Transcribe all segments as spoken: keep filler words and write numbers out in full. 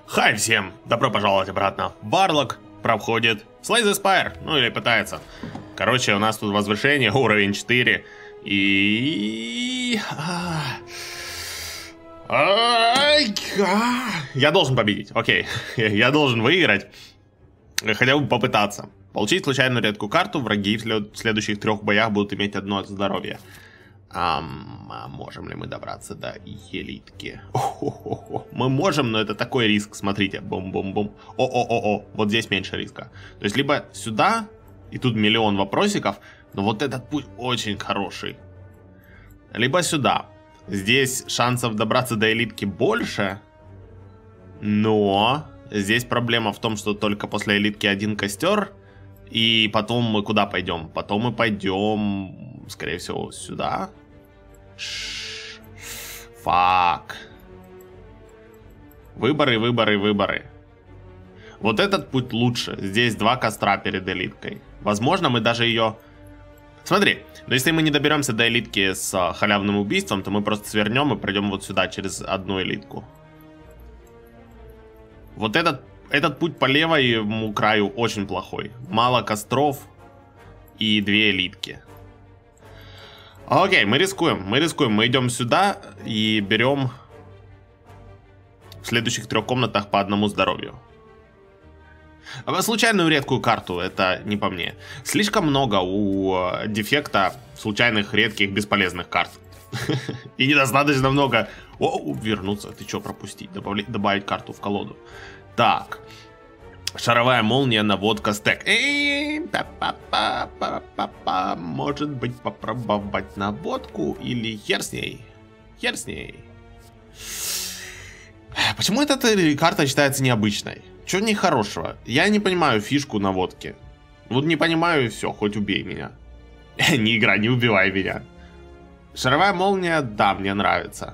Хай всем! Добро пожаловать обратно. Варлок проходит Slay the Spire, ну или пытается. Короче, у нас тут возвышение, уровень четыре. И... Я должен победить, окей. Я должен выиграть. Хотя бы попытаться. Получить случайную редкую карту. Враги в следующих трех боях будут иметь одно здоровье. Ам, а можем ли мы добраться до елитки? О-хо-хо-хо. Мы можем, но это такой риск. Смотрите, бум-бум-бум. О-о-о-о, вот здесь меньше риска. То есть либо сюда, и тут миллион вопросиков, но вот этот путь очень хороший. Либо сюда. Здесь шансов добраться до элитки больше, но здесь проблема в том, что только после элитки один костер. И потом мы куда пойдем? Потом мы пойдем, скорее всего, сюда. Фак. Выборы, выборы, выборы. Вот этот путь лучше. Здесь два костра перед элиткой. Возможно, мы даже ее... Смотри, но если мы не доберемся до элитки с халявным убийством, то мы просто свернем и пройдем вот сюда через одну элитку. Вот этот... Этот путь по левому краю очень плохой. Мало костров и две элитки. Окей, мы рискуем, мы рискуем. Мы идем сюда и берем в следующих трех комнатах по одному здоровью. Случайную редкую карту, это не по мне. Слишком много у дефекта случайных, редких, бесполезных карт. И недостаточно много. О, вернуться, ты что пропустить? Добавить карту в колоду. Так, шаровая молния, наводка, стек. Может быть, попробовать наводку или хер с ней? Хер с ней. Почему эта карта считается необычной? Чего в ней хорошего? Я не понимаю фишку наводки. Вот не понимаю и все, хоть убей меня. Не игра, не убивай меня. Шаровая молния, да, мне нравится.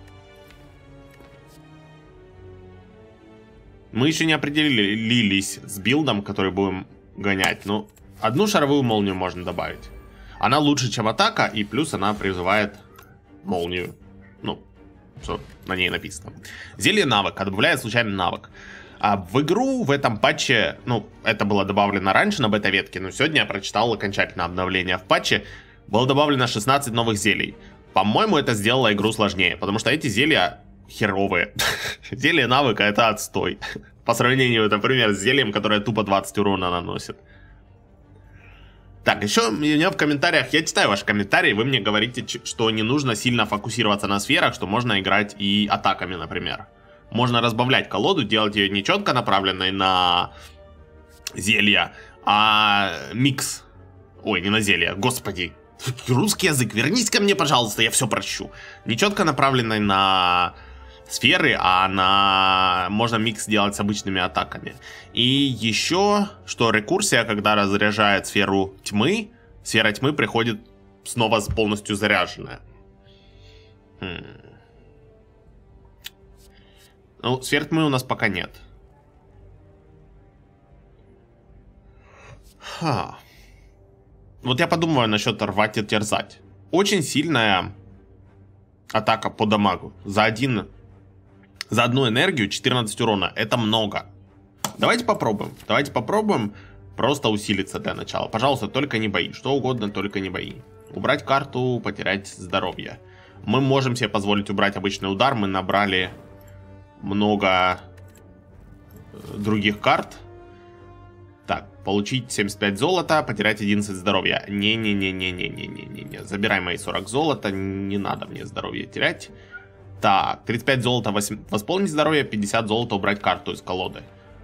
Мы еще не определились с билдом, который будем гонять. Но одну шаровую молнию можно добавить. Она лучше, чем атака, и плюс она призывает молнию. Ну, что на ней написано. Зелье навык. Добавляет случайный навык. А в игру в этом патче, ну, это было добавлено раньше на бета-ветке, но сегодня я прочитал окончательное обновление в патче. Было добавлено шестнадцать новых зелий. По-моему, это сделало игру сложнее, потому что эти зелья... херовые. Зелье навыка это отстой. По сравнению, например, с зельем, которое тупо двадцать урона наносит. Так, еще у меня в комментариях, я читаю ваши комментарии, вы мне говорите, что не нужно сильно фокусироваться на сферах, что можно играть и атаками, например. Можно разбавлять колоду, делать ее не четко направленной на зелья, а микс. Ой, не на зелья, господи. Русский язык, вернись ко мне, пожалуйста, я все прощу. Не четко направленной на... сферы, а на... можно микс делать с обычными атаками. И еще, что рекурсия, когда разряжает сферу тьмы, сфера тьмы приходит снова полностью заряженная. Хм. Ну, сфер тьмы у нас пока нет. Ха. Вот я подумаю насчет рвать и терзать. Очень сильная атака по дамагу. За один... За одну энергию четырнадцать урона. Это много. Давайте попробуем. Давайте попробуем просто усилиться для начала. Пожалуйста, только не бои. Что угодно, только не бои. Убрать карту, потерять здоровье. Мы можем себе позволить убрать обычный удар. Мы набрали много других карт. Так, получить семьдесят пять золота, потерять одиннадцать здоровья. Не-не-не-не-не-не-не-не. Забирай мои сорок золота. Не надо мне здоровье терять. Так, тридцать пять золота восполнить здоровье, пятьдесят золота убрать карту из колоды.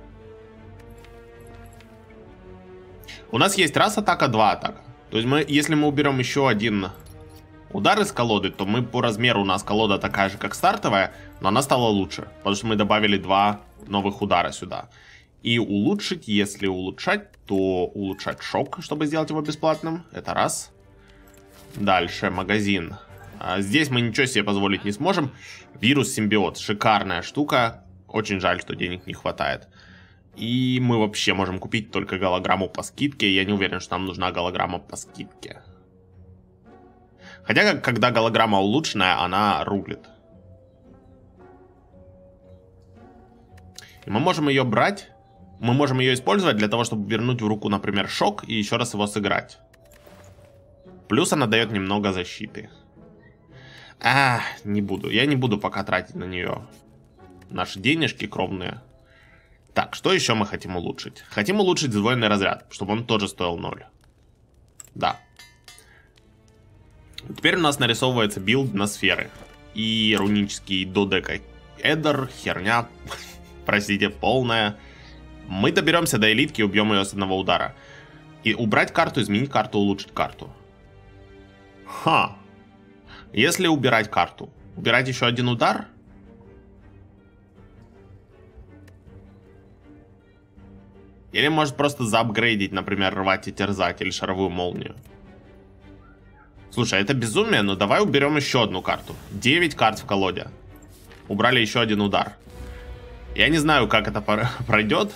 У нас есть раз атака, два атака. То есть мы, если мы уберем еще один удар из колоды, то мы по размеру, у нас колода такая же, как стартовая, но она стала лучше. Потому что мы добавили два новых удара сюда. И улучшить, если улучшать, то улучшать шок, чтобы сделать его бесплатным. Это раз. Дальше магазин. Здесь мы ничего себе позволить не сможем. Вирус-симбиот. Шикарная штука. Очень жаль, что денег не хватает. И мы вообще можем купить только голограмму по скидке. Я не уверен, что нам нужна голограмма по скидке. Хотя, когда голограмма улучшенная, она рулит. И мы можем ее брать. Мы можем ее использовать для того, чтобы вернуть в руку, например, шок и еще раз его сыграть. Плюс она дает немного защиты. А, не буду. Я не буду пока тратить на нее наши денежки кровные. Так, что еще мы хотим улучшить? Хотим улучшить сдвоенный разряд, чтобы он тоже стоил ноль. Да. Теперь у нас нарисовывается билд на сферы. И рунический додека эдер, херня, простите, полная. Мы доберемся до элитки и убьем ее с одного удара. И убрать карту, изменить карту, улучшить карту. Ха. Если убирать карту, убирать еще один удар. Или может просто заапгрейдить, например, рвать и терзать или шаровую молнию. Слушай, это безумие, но давай уберем еще одну карту. девять карт в колоде. Убрали еще один удар. Я не знаю, как это пройдет.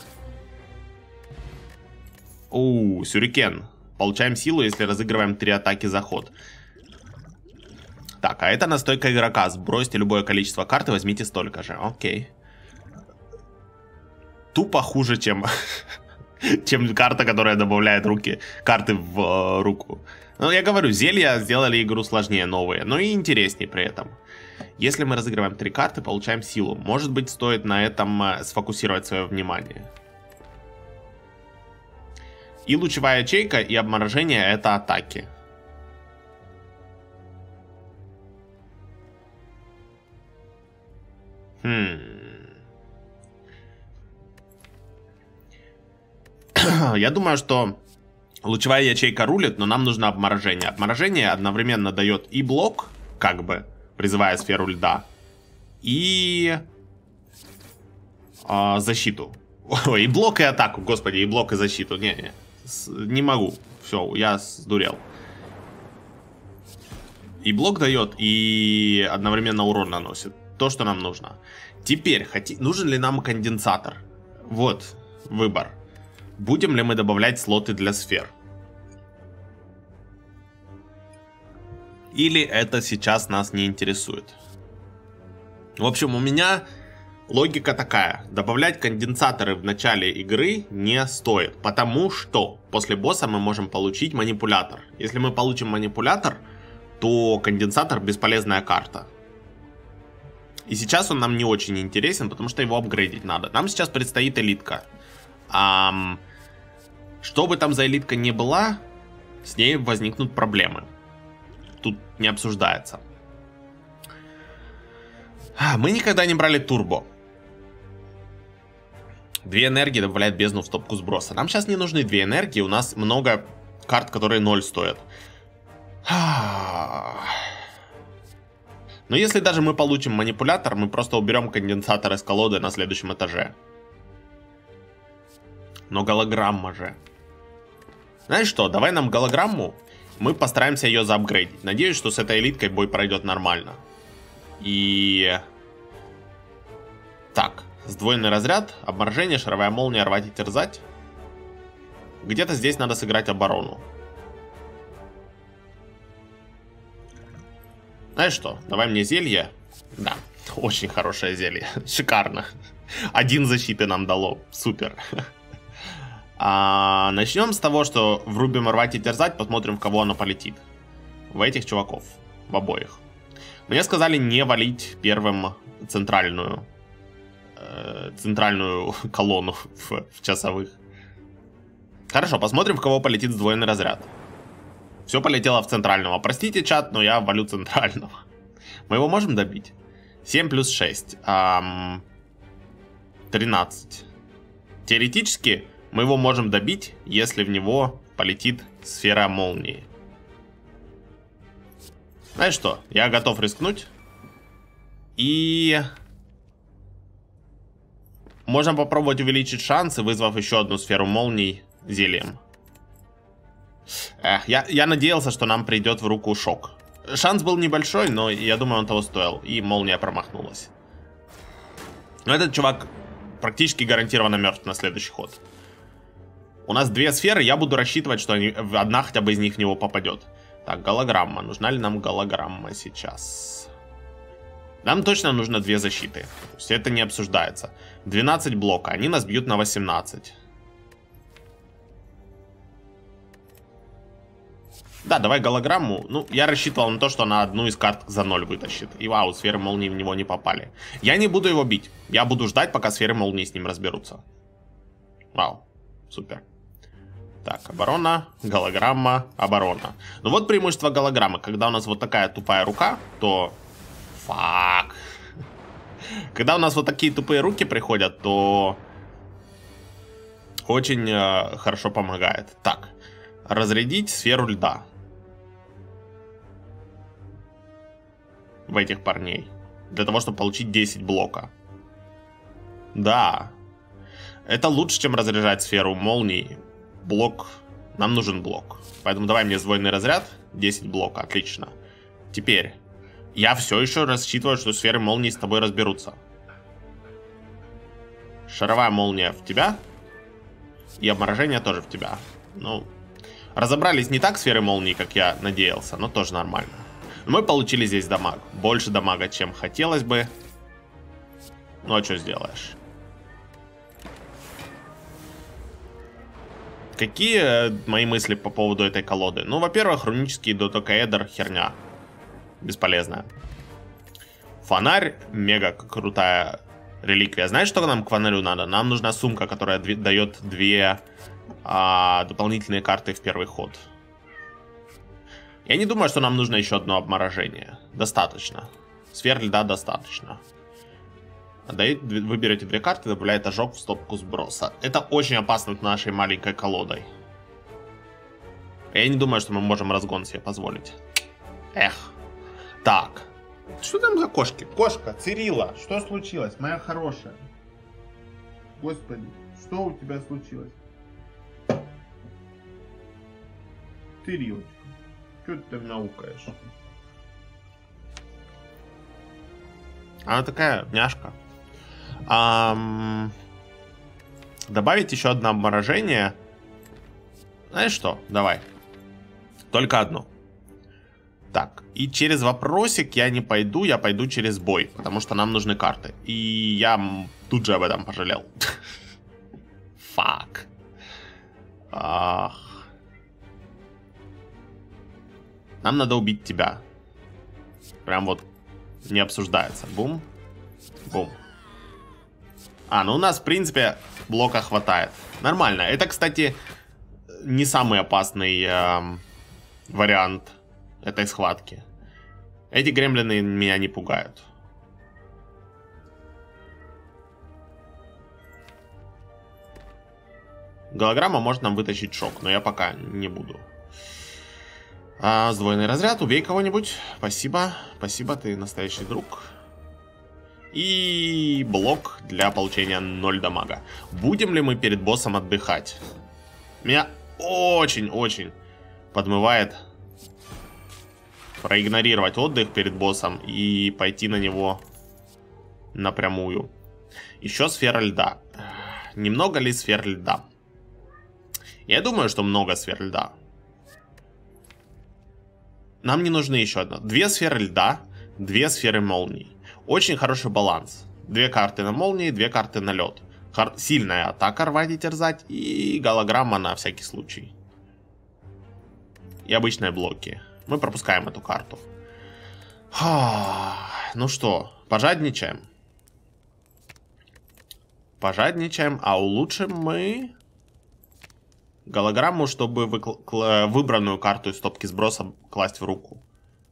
Ууу, сюрикен. Получаем силу, если разыгрываем три атаки за ход. Так, а это настойка игрока. Сбросьте любое количество карт и возьмите столько же. Окей. Тупо хуже, чем... чем карта, которая добавляет руки, карты в э, руку. Ну, я говорю, зелья сделали игру сложнее, новые, но и интереснее при этом. Если мы разыгрываем три карты, получаем силу. Может быть, стоит на этом э, сфокусировать свое внимание. И лучевая ячейка, и обморожение — это атаки. Хм... Я думаю, что лучевая ячейка рулит, но нам нужно обморожение. Обморожение одновременно дает и блок, как бы, призывая сферу льда, и а, защиту. Ой, и блок, и атаку, господи, и блок, и защиту. Не-не, не могу. Все, я сдурел. И блок дает, и одновременно урон наносит. То, что нам нужно. Теперь, хоти... нужен ли нам конденсатор? Вот, выбор. Будем ли мы добавлять слоты для сфер? Или это сейчас нас не интересует? В общем, у меня логика такая. Добавлять конденсаторы в начале игры не стоит. Потому что после босса мы можем получить манипулятор. Если мы получим манипулятор, то конденсатор бесполезная карта. И сейчас он нам не очень интересен, потому что его апгрейдить надо. Нам сейчас предстоит элитка. Ам... Что бы там за элитка ни была, с ней возникнут проблемы. Тут не обсуждается. Мы никогда не брали турбо. Две энергии добавляет бездну в стопку сброса. Нам сейчас не нужны две энергии, у нас много карт, которые ноль стоят. Но если даже мы получим манипулятор, мы просто уберем конденсатор из колоды на следующем этаже. Но голограмма же. Знаешь что, давай нам голограмму. Мы постараемся ее заапгрейдить. Надеюсь, что с этой элиткой бой пройдет нормально. И... Так, сдвоенный разряд, обморожение, шаровая молния, рвать и терзать. Где-то здесь надо сыграть оборону. Знаешь что, давай мне зелье. Да, очень хорошее зелье. Шикарно. Один защиты нам дало. Супер. А, начнем с того, что врубим рвать и терзать, посмотрим, в кого оно полетит. В этих чуваков. В обоих. Мне сказали не валить первым центральную э, центральную колонну в, в часовых. Хорошо, посмотрим, в кого полетит сдвоенный разряд. Все полетело в центрального. Простите, чат, но я валю центрального. Мы его можем добить? семь плюс шесть. Эм, тринадцать. Теоретически мы его можем добить, если в него полетит сфера молнии. Знаешь что? Я готов рискнуть. И... можно попробовать увеличить шансы, вызвав еще одну сферу молний зельем. Эх, я, я надеялся, что нам придет в руку шок. Шанс был небольшой, но я думаю, он того стоил. И молния промахнулась. Но этот чувак практически гарантированно мертв на следующий ход. У нас две сферы, я буду рассчитывать, что они, одна хотя бы из них в него попадет. Так, голограмма. Нужна ли нам голограмма сейчас? Нам точно нужно две защиты. То есть это не обсуждается. двенадцать блока. Они нас бьют на восемнадцать. Да, давай голограмму. Ну, я рассчитывал на то, что она одну из карт за ноль вытащит. И вау, сферы молнии в него не попали. Я не буду его бить. Я буду ждать, пока сферы молнии с ним разберутся. Вау, супер. Так, оборона, голограмма, оборона. Ну вот преимущество голограммы. Когда у нас вот такая тупая рука, то... Фак. Когда у нас вот такие тупые руки приходят, то... Очень э, хорошо помогает. Так, разрядить сферу льда. В этих парней. Для того, чтобы получить десять блока. Да. Это лучше, чем разряжать сферу молнии. Блок. Нам нужен блок. Поэтому давай мне сдвоенный разряд. десять блока. Отлично. Теперь. Я все еще рассчитываю, что сферы молнии с тобой разберутся. Шаровая молния в тебя. И обморожение тоже в тебя. Ну, разобрались не так сферы молнии, как я надеялся, но тоже нормально. Мы получили здесь дамаг. Больше дамага, чем хотелось бы. Ну, а что сделаешь? Какие мои мысли по поводу этой колоды? Ну, во-первых, рунический дотокаэдр херня. Бесполезная. Фонарь мега крутая реликвия. Знаешь, что нам к фонарю надо? Нам нужна сумка, которая дает две а, дополнительные карты в первый ход. Я не думаю, что нам нужно еще одно обморожение. Достаточно. Сфер льда достаточно. Вы берете две карты, добавляет ожог в стопку сброса. Это очень опасно с нашей маленькой колодой. Я не думаю, что мы можем разгон себе позволить. Эх. Так. Что там за кошки? Кошка, Цирилла, что случилось, моя хорошая? Господи, что у тебя случилось? Цириллочка, что ты там наукаешь? Она такая няшка. Ам... Добавить еще одно обморожение. Знаешь что? Давай. Только одно. Так, и через вопросик я не пойду, я пойду через бой, потому что нам нужны карты. И я тут же об этом пожалел. Фак. Ах. Нам надо убить тебя. Прям вот не обсуждается. Бум. Бум. А, ну у нас, в принципе, блока хватает. Нормально. Это, кстати, не самый опасный э, вариант этой схватки. Эти гремлины меня не пугают. Голограмма может нам вытащить шок, но я пока не буду. А, сдвоенный разряд, убей кого-нибудь. Спасибо, спасибо, ты настоящий друг. И блок для получения ноль дамага. Будем ли мы перед боссом отдыхать? Меня очень-очень подмывает проигнорировать отдых перед боссом и пойти на него напрямую. Еще сфера льда. Немного ли сфер льда? Я думаю, что много сфер льда. Нам не нужны еще одна. Две сферы льда, две сферы молний. Очень хороший баланс. Две карты на молнии, две карты на лед. Хар- сильная атака рвать и терзать. И голограмма на всякий случай. И обычные блоки. Мы пропускаем эту карту. Ну что, пожадничаем. Пожадничаем, а улучшим мы голограмму, чтобы выбранную карту из стопки сброса класть в руку.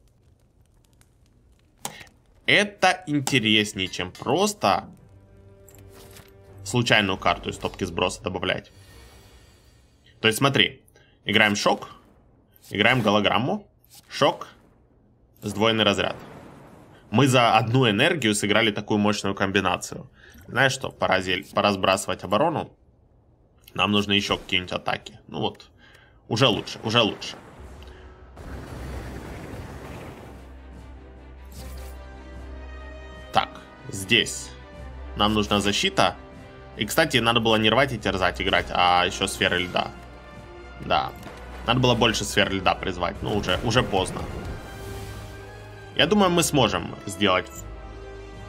Это интереснее, чем просто случайную карту из стопки сброса добавлять. То есть смотри, играем шок, играем голограмму, шок, сдвоенный разряд. Мы за одну энергию сыграли такую мощную комбинацию. Знаешь что, пора, зель... пора сбрасывать оборону. Нам нужны еще какие-нибудь атаки. Ну вот, уже лучше, уже лучше. Так, здесь нам нужна защита. И, кстати, надо было не рвать и терзать играть, а еще сферы льда. Да, надо было больше сфер льда призвать, но уже, уже поздно. Я думаю, мы сможем сделать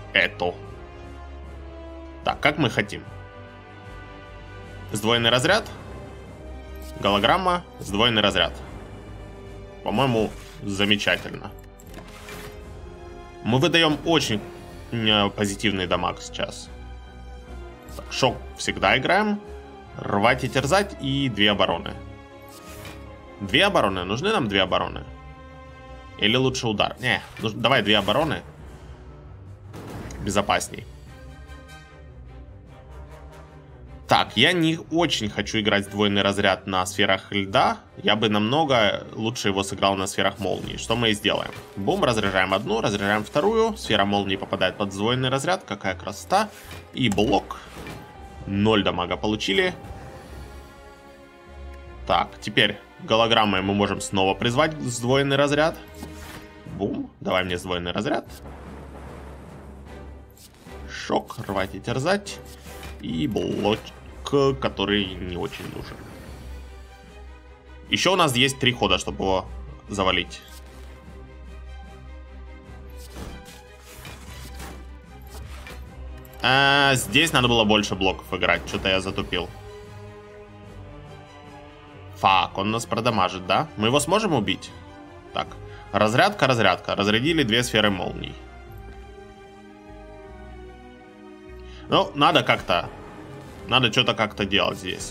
это. Так, как мы хотим? Сдвоенный разряд. Голограмма. Сдвоенный разряд. По-моему, замечательно. Мы выдаем очень позитивный дамаг сейчас. Так, шок всегда играем. Рвать и терзать и две обороны. Две обороны? Нужны нам две обороны? Или лучше удар? Не, давай две обороны. Безопасней. Так, я не очень хочу играть сдвоенный разряд на сферах льда. Я бы намного лучше его сыграл на сферах молнии. Что мы и сделаем. Бум, разряжаем одну, разряжаем вторую. Сфера молнии попадает под сдвоенный разряд. Какая красота. И блок. Ноль дамага получили. Так, теперь голограммой мы можем снова призвать сдвоенный разряд. Бум, давай мне сдвоенный разряд. Шок, рвать и терзать. И блок, который не очень нужен. Еще у нас есть три хода, чтобы его завалить. А, здесь надо было больше блоков играть. Что-то я затупил. Фак, он нас продамажит, да? Мы его сможем убить? Так, разрядка, разрядка. Разрядили две сферы молний. Ну, надо как-то... Надо что-то как-то делать здесь.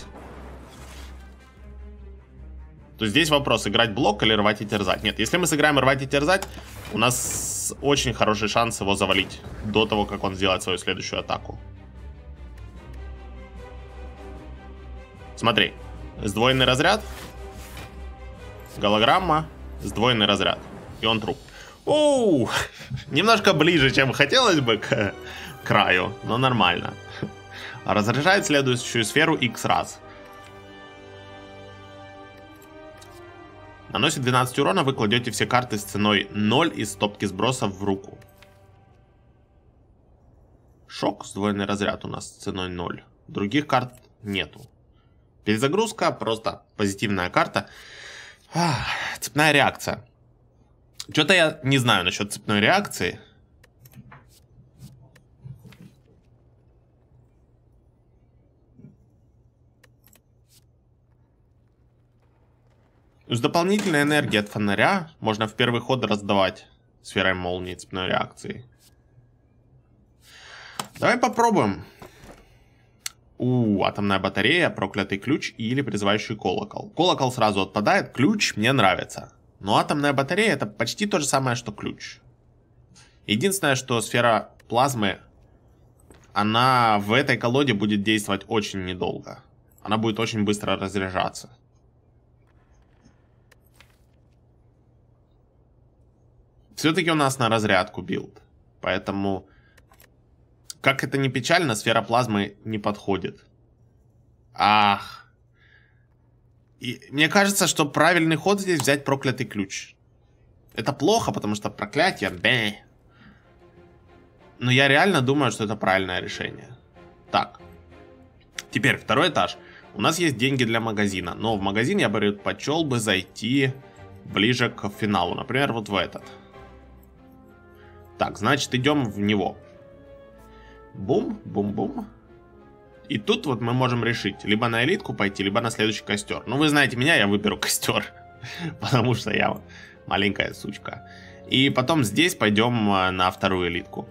То есть здесь вопрос, играть блок или рвать и терзать. Нет, если мы сыграем рвать и терзать, у нас очень хороший шанс его завалить до того, как он сделает свою следующую атаку. Смотри. Сдвоенный разряд. Голограмма. Сдвоенный разряд. И он труп. Оу! Немножко ближе, чем хотелось бы к краю, но нормально. Разряжает следующую сферу X раз. Наносит двенадцать урона, вы кладете все карты с ценой ноль из стопки сбросов в руку. Шок, сдвоенный разряд у нас с ценой ноль. Других карт нету. Перезагрузка, просто позитивная карта. Ах, цепная реакция. Что-то я не знаю насчет цепной реакции. С дополнительной энергией от фонаря можно в первый ход раздавать сферой молнии цепной реакции. Давай попробуем. У, атомная батарея, проклятый ключ или призывающий колокол. Колокол сразу отпадает, ключ мне нравится. Но атомная батарея это почти то же самое, что ключ. Единственное, что сфера плазмы, она в этой колоде будет действовать очень недолго. Она будет очень быстро разряжаться. Все-таки у нас на разрядку билд. Поэтому... Как это ни печально, сфера плазмы не подходит. Ах. И мне кажется, что правильный ход здесь взять проклятый ключ. Это плохо, потому что проклятие... Бэ. Но я реально думаю, что это правильное решение. Так. Теперь второй этаж. У нас есть деньги для магазина. Но в магазин я бы предпочел бы зайти ближе к финалу. Например, вот в этот. Так, значит, идем в него. Бум, бум-бум. И тут вот мы можем решить, либо на элитку пойти, либо на следующий костер. Ну, вы знаете меня, я выберу костер. Потому что я маленькая сучка. И потом здесь пойдем на вторую элитку.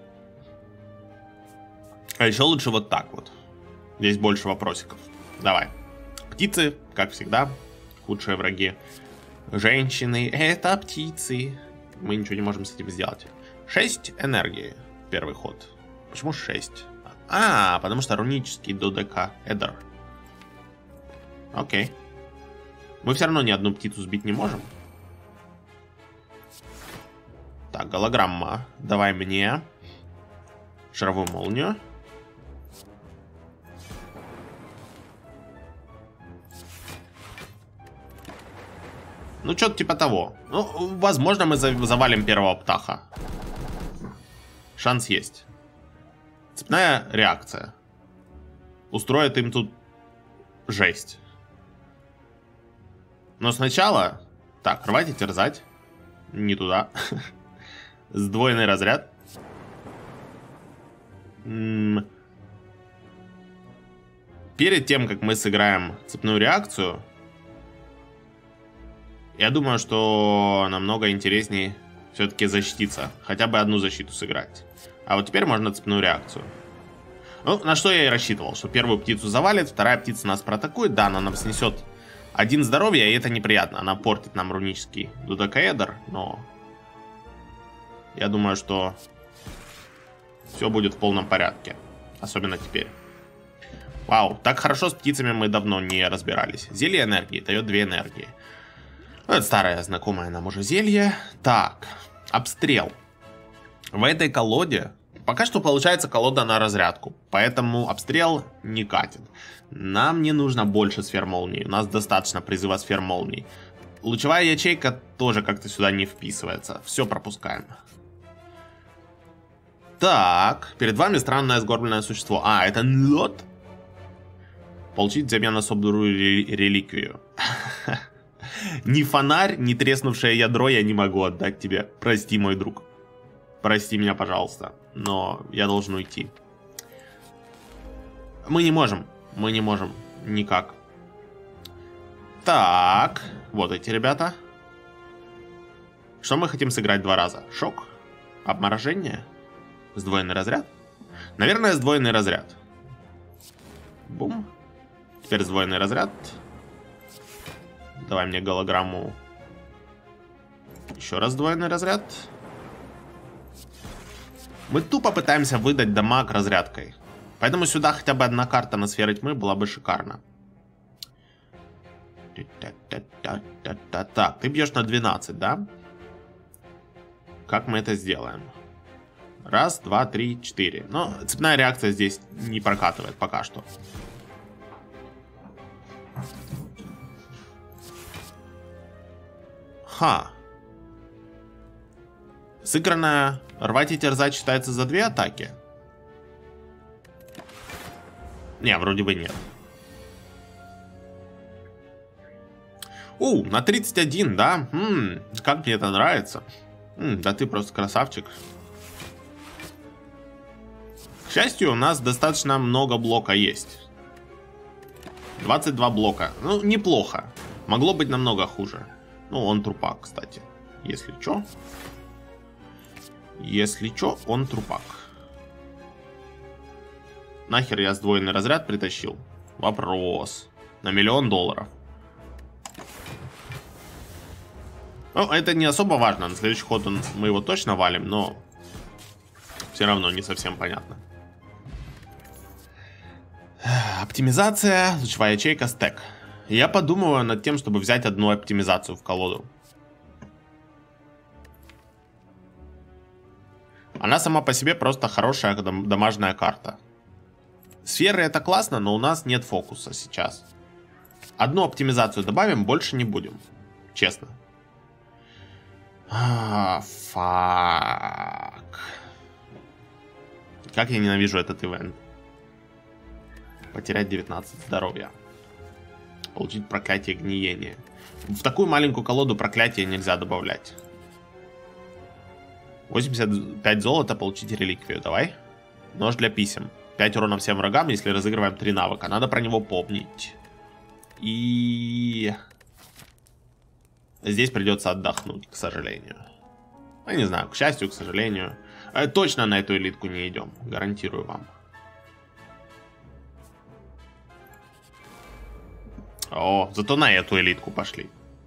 А еще лучше вот так вот. Здесь больше вопросиков. Давай. Птицы, как всегда, худшие враги. Женщины, это птицы. Мы ничего не можем с этим сделать. шесть энергии. Первый ход. Почему шесть? А, потому что рунический додека эдер. Окей. Мы все равно ни одну птицу сбить не можем. Так, голограмма. Давай мне. Шаровую молнию. Ну, что-то типа того. Ну, возможно, мы завалим первого птаха. Шанс есть. Цепная реакция. Устроит им тут жесть. Но сначала... Так, рвать и терзать. Не туда. Сдвоенный разряд. М-м- Перед тем, как мы сыграем цепную реакцию, я думаю, что намного интереснее все-таки защититься. Хотя бы одну защиту сыграть. А вот теперь можно цепную реакцию. Ну, на что я и рассчитывал. Что первую птицу завалит, вторая птица нас проатакует. Да, она нам снесет один здоровья, и это неприятно. Она портит нам рунический додекаэдр, но... Я думаю, что все будет в полном порядке. Особенно теперь. Вау, так хорошо с птицами мы давно не разбирались. Зелье энергии дает две энергии. Ну, это старое знакомое нам уже зелье. Так, обстрел. В этой колоде пока что получается колода на разрядку, поэтому обстрел не катит. Нам не нужно больше сфер молнии, у нас достаточно призыва сфер молний. Лучевая ячейка тоже как-то сюда не вписывается. Все пропускаем. Так, перед вами странное сгорбленное существо. А, это лед? Получить взамен особую реликвию. Ни фонарь, ни треснувшее ядро я не могу отдать тебе. Прости, мой друг. Прости меня, пожалуйста. Но я должен уйти. Мы не можем. Мы не можем. Никак. Так. Вот эти ребята. Что мы хотим сыграть два раза? Шок? Обморожение? Сдвоенный разряд? Наверное, сдвоенный разряд. Бум. Теперь сдвоенный разряд. Давай мне голограмму. Еще раз сдвоенный разряд. Мы тупо пытаемся выдать дамаг разрядкой. Поэтому сюда хотя бы одна карта на сферы тьмы была бы шикарна. Так, ты бьешь на двенадцать, да? Как мы это сделаем? Раз, два, три, четыре. Но цепная реакция здесь не прокатывает пока что. Ха. Сыгранная рвать и терзать считается за две атаки? Не, вроде бы нет. У, на тридцать один, да? М-м, как мне это нравится. М, да ты просто красавчик. К счастью, у нас достаточно много блока есть. двадцать два блока. Ну, неплохо. Могло быть намного хуже. Ну, он трупак, кстати. Если чё. Если чё, он трупак. Нахер я сдвоенный разряд притащил? Вопрос. На миллион долларов. Ну, это не особо важно. На следующий ход он, мы его точно валим, но все равно не совсем понятно. Оптимизация, лучевая ячейка, стек. Я подумываю над тем, чтобы взять одну оптимизацию в колоду. Она сама по себе просто хорошая дамажная карта. Сферы это классно, но у нас нет фокуса сейчас. Одну оптимизацию добавим, больше не будем. Честно. А, фак. Как я ненавижу этот ивент. Потерять девятнадцать здоровья. Получить проклятие гниения. В такую маленькую колоду проклятия нельзя добавлять. восемьдесят пять золота, получить реликвию. Давай. Нож для писем. пять урона всем врагам, если разыгрываем три навыка. Надо про него помнить. И... здесь придется отдохнуть, к сожалению. Я не знаю, к счастью, к сожалению. Точно на эту элитку не идем. Гарантирую вам. О, зато на эту элитку пошли.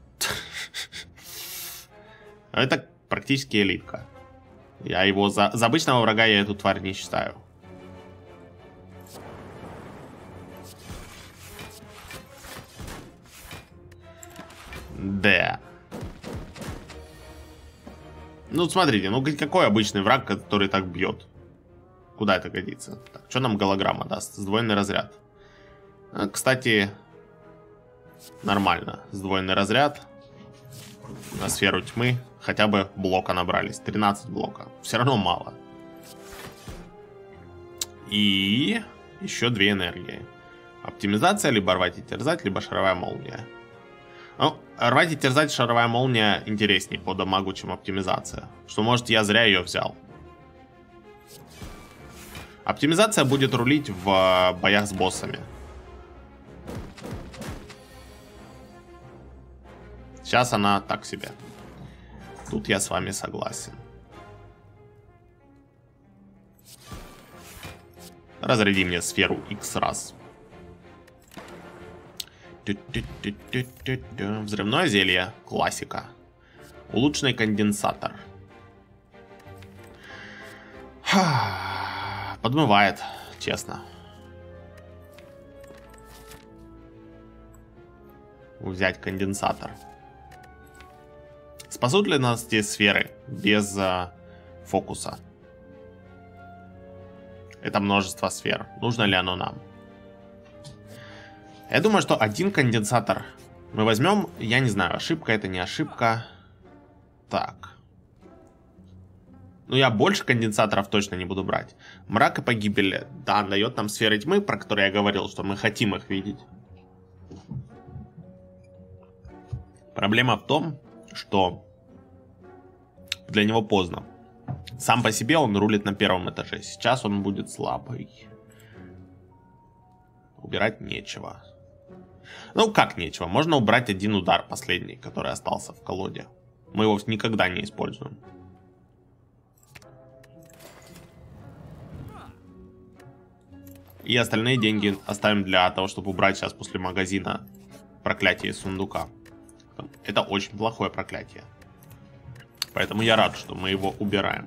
Это практически элитка. Я его за, за обычного врага я эту тварь не считаю. Да. Ну, смотрите, ну какой обычный враг, который так бьет? Куда это годится? Так, что нам голограмма даст? Сдвоенный разряд. А, кстати, нормально. Сдвоенный разряд. На сферу тьмы хотя бы блока набрались. тринадцать блока. Все равно мало. И еще две энергии. Оптимизация, либо рвать и терзать, либо шаровая молния. Ну, рвать и терзать, шаровая молния интереснее по дамагу, чем оптимизация. Что, может, я зря ее взял. Оптимизация будет рулить в боях с боссами. Сейчас она так себе. Тут я с вами согласен. Разряди мне сферу X раз. Взрывное зелье. Классика. Улучшенный конденсатор. Подмывает, честно. Взять конденсатор. Спасут ли нас те сферы без а, фокуса? Это множество сфер. Нужно ли оно нам? Я думаю, что один конденсатор мы возьмем. Я не знаю, ошибка это, не ошибка. Так. Ну, я больше конденсаторов точно не буду брать. Мрак и погибель. Да, дает нам сферы тьмы, про которые я говорил, что мы хотим их видеть. Проблема в том, что для него поздно. Сам по себе он рулит на первом этаже. Сейчас он будет слабый. Убирать нечего. Ну, как нечего? Можно убрать один удар последний, который остался в колоде. Мы его никогда не используем. И остальные деньги оставим для того, чтобы убрать сейчас после магазина проклятие из сундука. Это очень плохое проклятие. Поэтому я рад, что мы его убираем.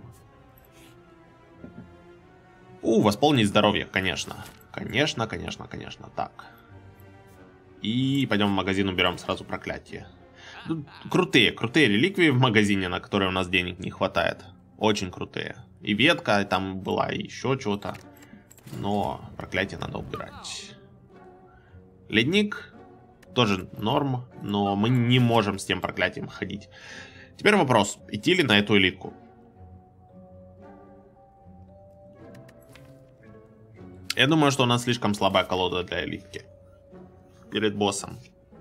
У, восполнить здоровье, конечно. Конечно, конечно, конечно. Так. И пойдем в магазин, уберем сразу проклятие. Крутые, крутые реликвии в магазине, на которые у нас денег не хватает. Очень крутые. И ветка там была, и еще чего-то. Но проклятие надо убирать. Ледник тоже норм, но мы не можем с тем проклятием ходить. Теперь вопрос, идти ли на эту элитку? Я думаю, что у нас слишком слабая колода для элитки. Перед боссом.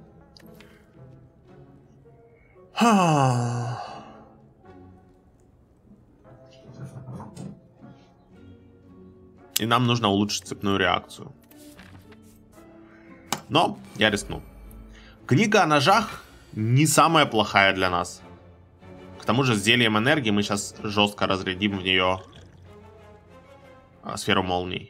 И нам нужно улучшить цепную реакцию. Но я рискну. Книга о ножах не самая плохая для нас. К тому же с зельем энергии мы сейчас жестко разрядим в нее а, сферу молний.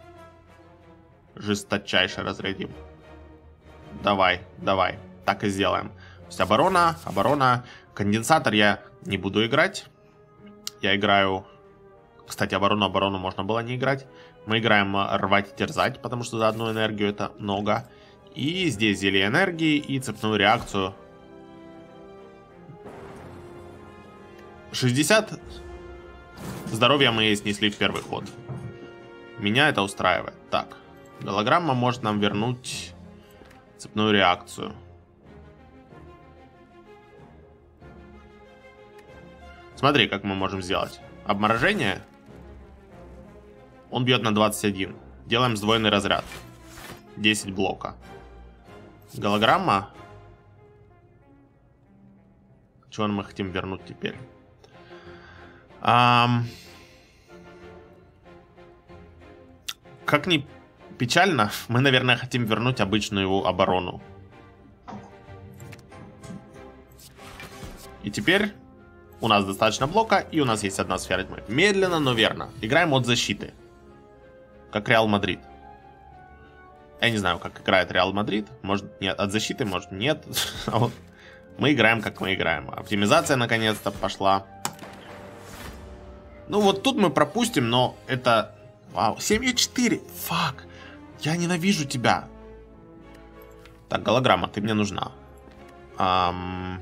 Жесточайше разрядим. Давай, давай. Так и сделаем. То есть оборона, оборона. Конденсатор я не буду играть. Я играю... Кстати, оборону, оборону можно было не играть. Мы играем рвать и терзать, потому что за одну энергию это много. И здесь зелье энергии и цепную реакцию. шестьдесят здоровья мы снесли в первый ход. Меня это устраивает. Так, голограмма может нам вернуть цепную реакцию. Смотри, как мы можем сделать. Обморожение. Он бьет на двадцать один. Делаем сдвоенный разряд. десять блока. Голограмма. Чего мы хотим вернуть теперь? Ам... Как ни печально, мы, наверное, хотим вернуть обычную его оборону. И теперь у нас достаточно блока, и у нас есть одна сфера тьмы. Медленно, но верно. Играем от защиты. Как Реал Мадрид. Я не знаю, как играет Реал Мадрид. Может, нет, от защиты, может, нет. А вот мы играем, как мы играем. Оптимизация, наконец-то, пошла. Ну, вот тут мы пропустим, но это... Вау, семь четыре. Фак. Я ненавижу тебя. Так, голограмма, ты мне нужна. Ам...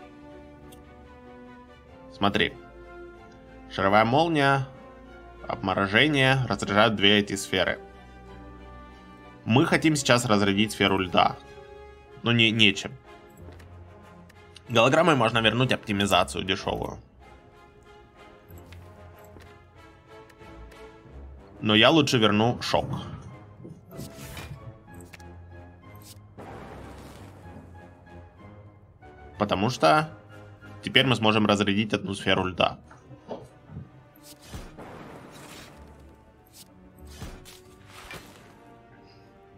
Смотри. Шаровая молния, обморожение разряжают две эти сферы. Мы хотим сейчас разрядить сферу льда. Но не, нечем. Голограммой можно вернуть оптимизацию дешевую. Но я лучше верну шок. Потому что теперь мы сможем разрядить одну сферу льда.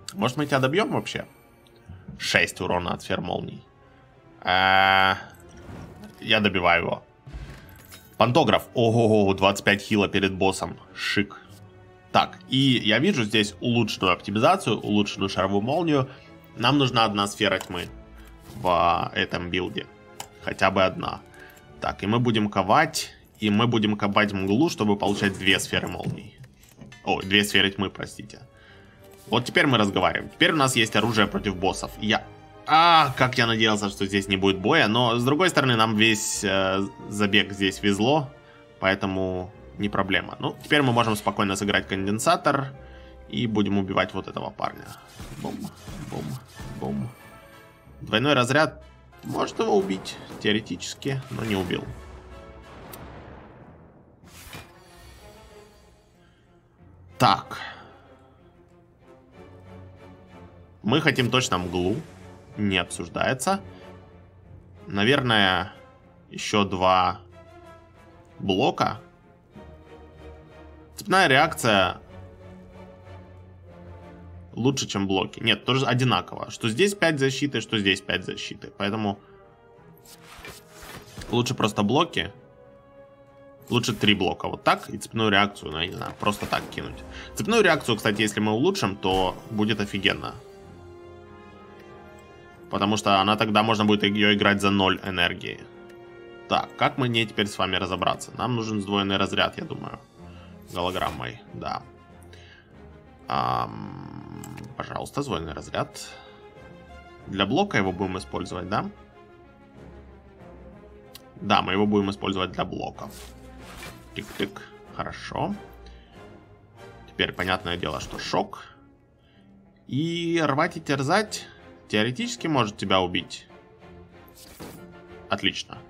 Может, мы тебя добьем вообще? шесть урона от сфер молний. А -а -а. Я добиваю его. Пантограф. Ого-го, двадцать пять хила перед боссом. Шик. Так, и я вижу здесь улучшенную оптимизацию, улучшенную шаровую молнию. Нам нужна одна сфера тьмы в этом билде. Хотя бы одна. Так, и мы будем ковать. И мы будем ковать мглу, чтобы получать две сферы молний. Ой, две сферы тьмы, простите. Вот теперь мы разговариваем. Теперь у нас есть оружие против боссов. Я... А, как я надеялся, что здесь не будет боя. Но, с другой стороны, нам весь э, забег здесь везло. Поэтому не проблема. Ну, теперь мы можем спокойно сыграть конденсатор. И будем убивать вот этого парня. Бум, бум, бум. Двойной разряд. Может его убить, теоретически, но не убил. Так. Мы хотим точно мглу. Не обсуждается. Наверное, еще два блока. Цепная реакция лучше, чем блоки. Нет, тоже одинаково. Что здесь пять защиты, что здесь пять защиты. Поэтому лучше просто блоки. Лучше три блока вот так. И цепную реакцию, ну я не знаю, просто так кинуть. Цепную реакцию, кстати, если мы улучшим, то будет офигенно. Потому что она тогда можно будет ее играть за ноль энергии. Так, как мне теперь с вами разобраться? Нам нужен сдвоенный разряд, я думаю. Голограммой, да. Ам, пожалуйста, сдвоенный разряд. Для блока его будем использовать, да? Да, мы его будем использовать для блоков. Тик-тик, хорошо. Теперь понятное дело, что шок. И рвать и терзать теоретически может тебя убить. Отлично.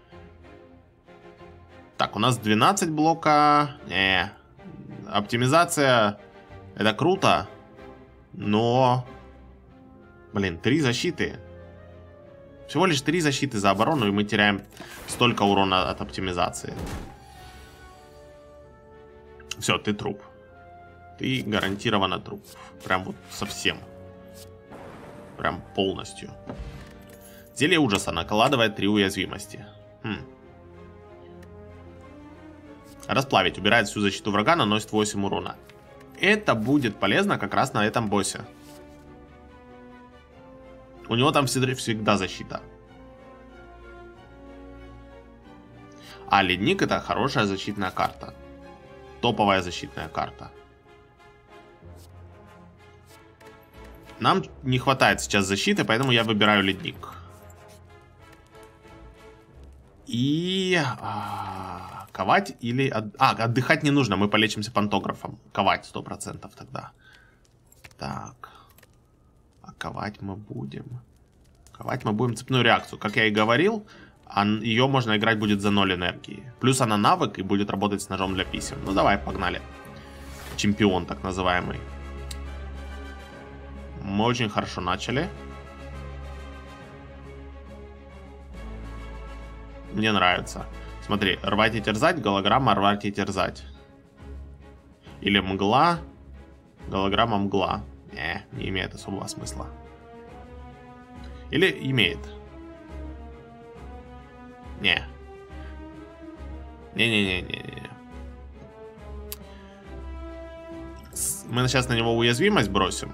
Так, у нас двенадцать блока. Не. Оптимизация. Это круто. Но... Блин, три защиты. Всего лишь три защиты за оборону, и мы теряем столько урона от оптимизации. Все, ты труп. Ты гарантированно труп. Прям вот совсем. Прям полностью. Зелье ужаса накладывает три уязвимости. Хм. Расплавить. Убирает всю защиту врага, наносит восемь урона. Это будет полезно как раз на этом боссе. У него там всегда защита. А ледник — это хорошая защитная карта. Топовая защитная карта. Нам не хватает сейчас защиты, поэтому я выбираю ледник. И... А, ковать или... От... А, отдыхать не нужно, мы полечимся пантографом. Ковать сто процентов тогда. Так. А ковать мы будем... Ковать мы будем цепную реакцию. Как я и говорил, ее можно играть будет за ноль энергии. Плюс она навык и будет работать с ножом для писем. Ну давай, погнали. Чемпион так называемый. Мы очень хорошо начали. Мне нравится. Смотри, рвать и терзать, голограмма, рвать и терзать. Или мгла, голограмма, мгла. Не, не имеет особого смысла. Или имеет? Не. Не-не-не-не-не. Мы сейчас на него уязвимость бросим.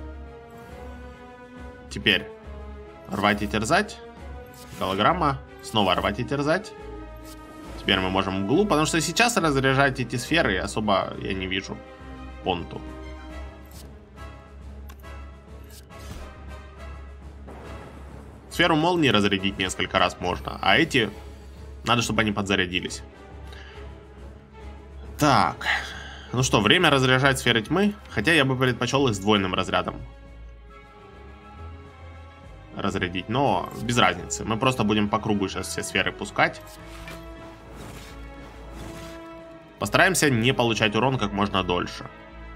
Теперь рвать и терзать. Голограмма. Снова рвать и терзать. Теперь мы можем мглу, потому что сейчас разряжать эти сферы особо я не вижу понту. Сферу молнии разрядить несколько раз можно, а эти надо, чтобы они подзарядились. Так, ну что, время разряжать сферы тьмы, хотя я бы предпочел их с двойным разрядом разрядить, но без разницы. Мы просто будем по кругу сейчас все сферы пускать. Постараемся не получать урон как можно дольше.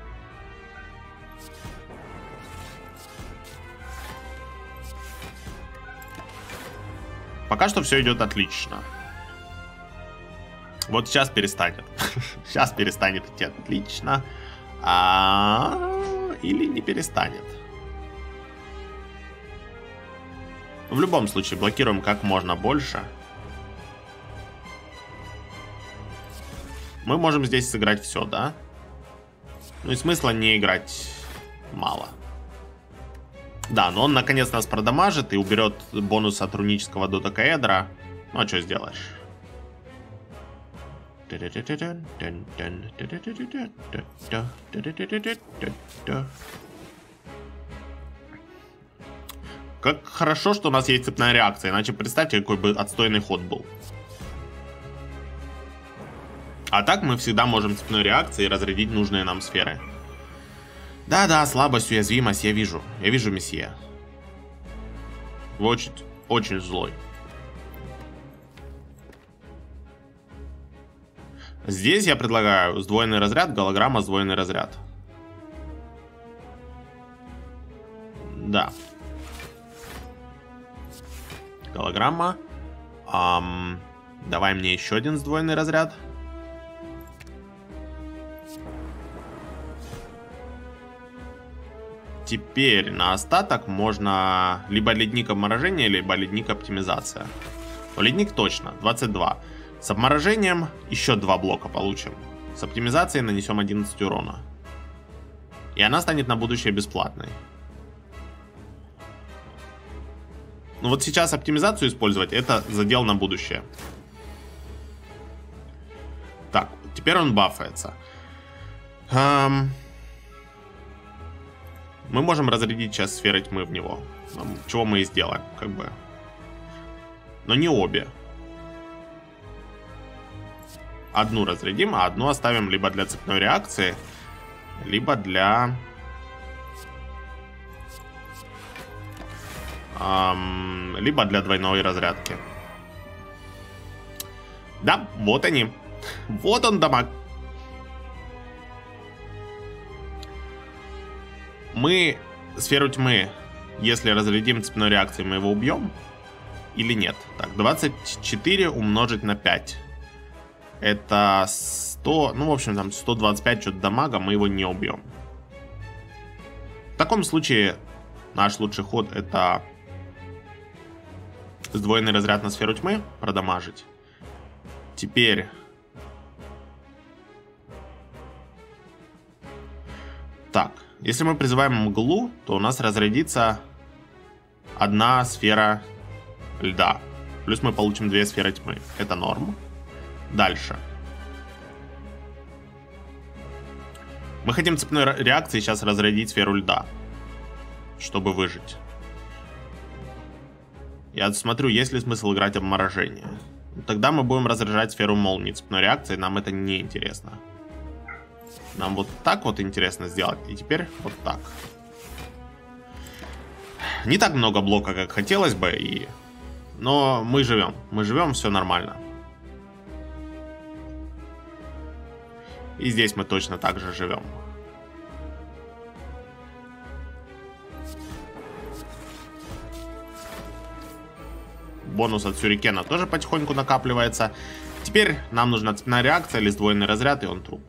Пока что все идет отлично. Вот сейчас перестанет. Сейчас перестанет идти отлично. А... Или не перестанет. В любом случае, блокируем как можно больше. Мы можем здесь сыграть все, да? Ну и смысла не играть мало. Да, но он наконец нас продамажит и уберет бонус от рунического додекаэдра. Ну а что сделаешь? Как хорошо, что у нас есть цепная реакция, иначе представьте, какой бы отстойный ход был. А так мы всегда можем цепной реакцией разрядить нужные нам сферы. Да-да, слабость, уязвимость, я вижу. Я вижу, месье. Вы очень, очень злой. Здесь я предлагаю сдвоенный разряд, голограмма, сдвоенный разряд. Да. Голограмма. Ам, давай мне еще один сдвоенный разряд. Теперь на остаток можно либо ледник обморожения, либо ледник оптимизация. Но ледник точно, двадцать два. С обморожением еще два блока получим. С оптимизацией нанесем одиннадцать урона. И она станет на будущее бесплатной. Ну вот сейчас оптимизацию использовать, это задел на будущее. Так, теперь он бафается. Эм... Мы можем разрядить сейчас сферы тьмы в него. Чего мы и сделаем, как бы. Но не обе. Одну разрядим, а одну оставим либо для цепной реакции, либо для... Эм, либо для двойной разрядки. Да, вот они. Вот он дамаг. Мы сферу тьмы, если разрядим цепной реакцией, мы его убьем? Или нет? Так, двадцать четыре умножить на пять. Это сто, ну, в общем, там сто двадцать пять что-то дамага, мы его не убьем. В таком случае наш лучший ход это сдвоенный разряд на сферу тьмы, продамажить. Теперь... Так, если мы призываем мглу, то у нас разрядится одна сфера льда. Плюс мы получим две сферы тьмы. Это норм. Дальше. Мы хотим цепной реакцией сейчас разрядить сферу льда, чтобы выжить. Я смотрю, есть ли смысл играть обморожение. Тогда мы будем разряжать сферу молнии цепной реакцией, нам это не интересно. Нам вот так вот интересно сделать. И теперь вот так. Не так много блока, как хотелось бы. И... Но мы живем. Мы живем, все нормально. И здесь мы точно так же живем. Бонус от сюрикена тоже потихоньку накапливается. Теперь нам нужна цепная реакция или сдвоенный разряд, и он труп.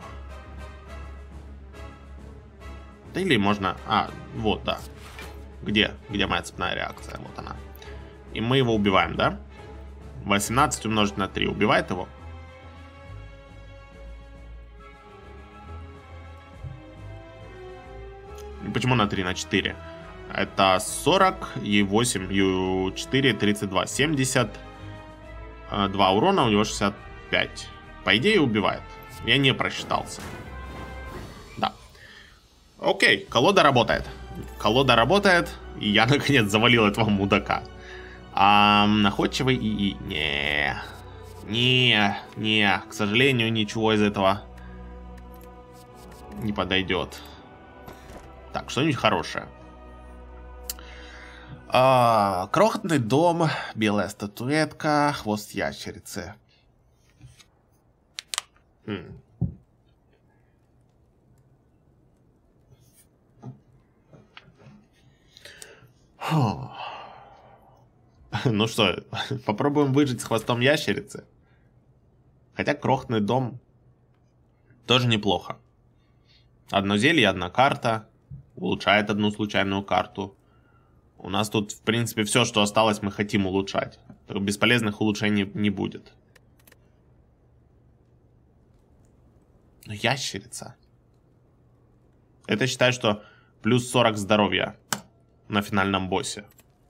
Да или можно... А, вот, да. Где? Где моя цепная реакция? Вот она. И мы его убиваем, да? восемнадцать умножить на три. Убивает его? Почему на три? На четыре. Это сорок и восемь, и четыре, тридцать два. семьдесят два урона, у него шестьдесят пять. По идее убивает. Я не просчитался. Да. Окей, колода работает. Колода работает, и я наконец завалил этого мудака. А находчивый ИИ. Не. Не, не. К сожалению, ничего из этого не подойдет. Так, что-нибудь хорошее. А, крохотный дом, белая статуэтка, хвост ящерицы. Хм. Ну что, попробуем выжить с хвостом ящерицы. Хотя крохотный дом тоже неплохо. Одно зелье, одна карта. Улучшает одну случайную карту. У нас тут, в принципе, все, что осталось, мы хотим улучшать. Так бесполезных улучшений не будет. Но ящерица. Это считай, что плюс сорок здоровья на финальном боссе.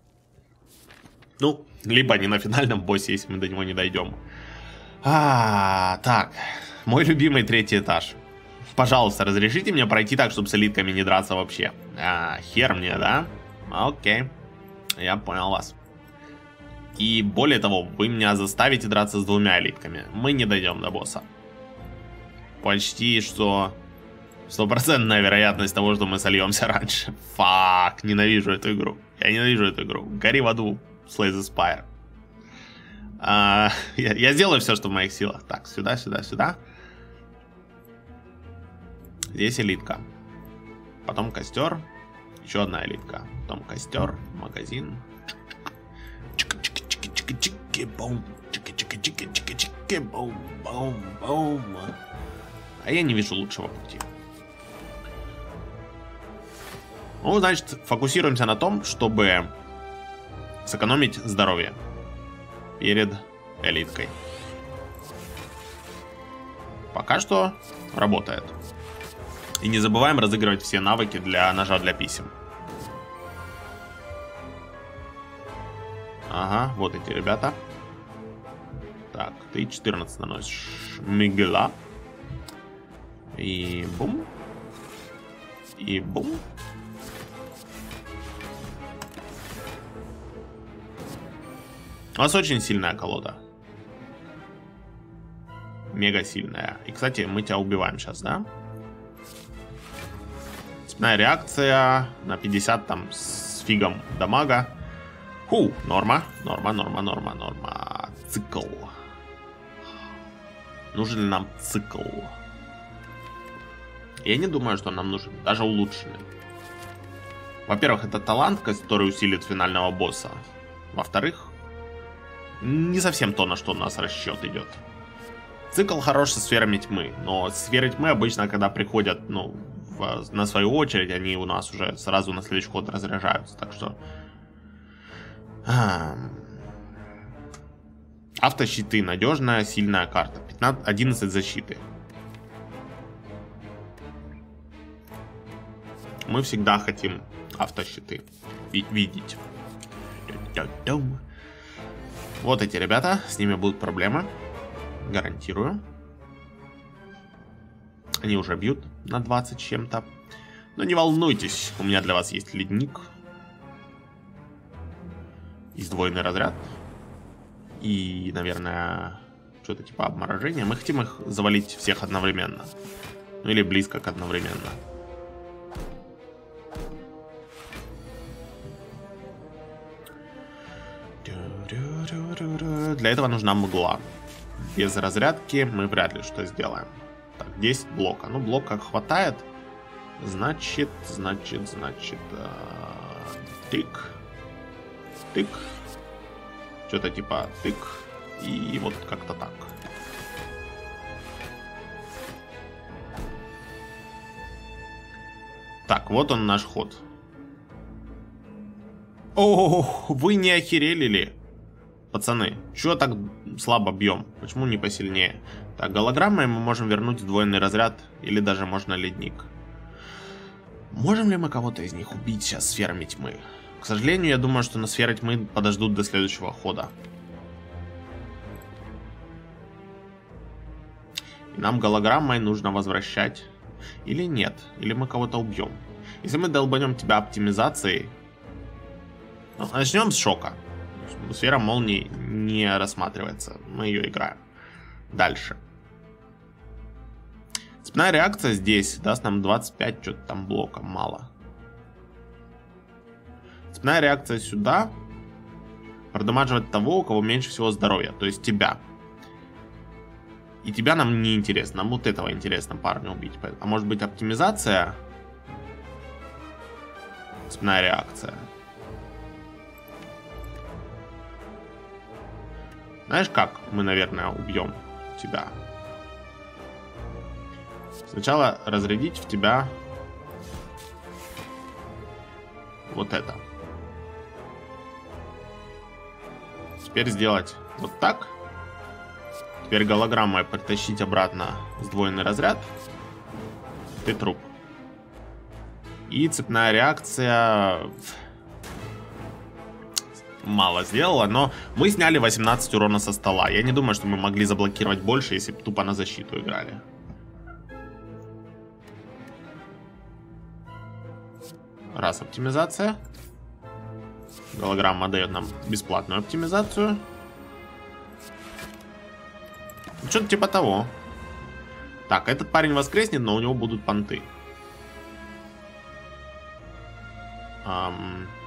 Ну, либо не на финальном боссе, если мы до него не дойдем. А, так. Мой любимый третий этаж. Пожалуйста, разрешите мне пройти так, чтобы с элитками не драться вообще. А, хер мне, да? Окей. Я понял вас. И более того, вы меня заставите драться с двумя элитками. Мы не дойдем до босса. Почти что стопроцентная вероятность того, что мы сольемся раньше. Фак, ненавижу эту игру. Я ненавижу эту игру. Гори в аду, Slay the Spire. А, я, я сделаю все, что в моих силах. Так, сюда, сюда, сюда. Здесь элитка. Потом костер. Еще одна элитка. Потом костер, магазин. А я не вижу лучшего пути. Ну, значит, фокусируемся на том, чтобы сэкономить здоровье перед элиткой. Пока что работает. И не забываем разыгрывать все навыки для ножа для писем. Ага, вот эти ребята. Так, ты четырнадцать наносишь Мигела. И бум. И бум. У нас очень сильная колода. Мега сильная. И, кстати, мы тебя убиваем сейчас, да? Цепная реакция на пятьдесят там с фигом дамага. Фу, норма, норма, норма, норма, норма. Цикл. Нужен ли нам цикл? Я не думаю, что нам нужен. Даже улучшенный. Во-первых, это талант, который усилит финального босса. Во-вторых, не совсем то, на что у нас расчет идет. Цикл хорош со сферами тьмы. Но сферы тьмы обычно, когда приходят, ну, в, на свою очередь, они у нас уже сразу на следующий ход разряжаются. Так что... Автощиты. Надежная, сильная карта. пятнадцать, одиннадцать защиты. Мы всегда хотим автощиты видеть. Вот эти ребята. С ними будут проблемы. Гарантирую. Они уже бьют на двадцать чем-то. Но не волнуйтесь. У меня для вас есть ледник. И сдвоенный разряд. И, наверное, что-то типа обморожения. Мы хотим их завалить всех одновременно. Ну или близко к одновременно. Для этого нужна мгла. Без разрядки мы вряд ли что сделаем. Так, десять блока. Ну, блока хватает. Значит, значит, значит... Э, тык. Тык. Что-то типа тык. И вот как-то так. Так, вот он наш ход. О, вы не охерели ли? Пацаны, чё так слабо бьем? Почему не посильнее? Так, голограммой мы можем вернуть сдвоенный разряд. Или даже можно ледник. Можем ли мы кого-то из них убить сейчас сферами тьмы? К сожалению, я думаю, что на сферы тьмы подождут до следующего хода. И нам голограммой нужно возвращать. Или нет? Или мы кого-то убьем? Если мы долбанем тебя оптимизацией... Ну, начнем с шока. Сфера молнии не рассматривается. Мы ее играем. Дальше. Цепная реакция здесь даст нам двадцать пять что-то там блока. Мало. Цепная реакция сюда продамаживает того, у кого меньше всего здоровья. То есть тебя. И тебя нам не интересно. Нам вот этого интересно парня убить. А может быть оптимизация? Цепная реакция. Знаешь как мы, наверное, убьем тебя? Сначала разрядить в тебя вот это. Теперь сделать вот так. Теперь голограммой притащить обратно сдвоенный разряд. Ты труп. И цепная реакция мало сделала, но мы сняли восемнадцать урона со стола. Я не думаю, что мы могли заблокировать больше, если бы тупо на защиту играли. Раз оптимизация. Голограмма дает нам бесплатную оптимизацию. Что-то типа того. Так, этот парень воскреснет, но у него будут понты. Ам...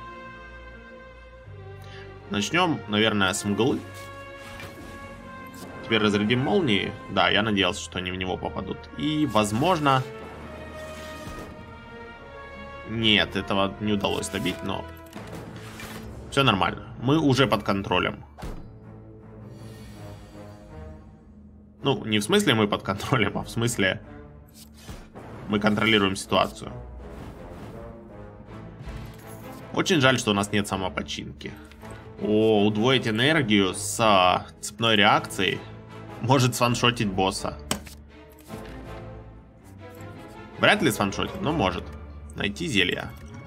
Начнем, наверное, с мглы. Теперь разрядим молнии. Да, я надеялся, что они в него попадут. И, возможно... Нет, этого не удалось добить, но... Все нормально. Мы уже под контролем. Ну, не в смысле мы под контролем, а в смысле... Мы контролируем ситуацию. Очень жаль, что у нас нет самопочинки. О, удвоить энергию с цепной реакцией может сваншотить босса. Вряд ли сваншотит, но может. Найти зелья.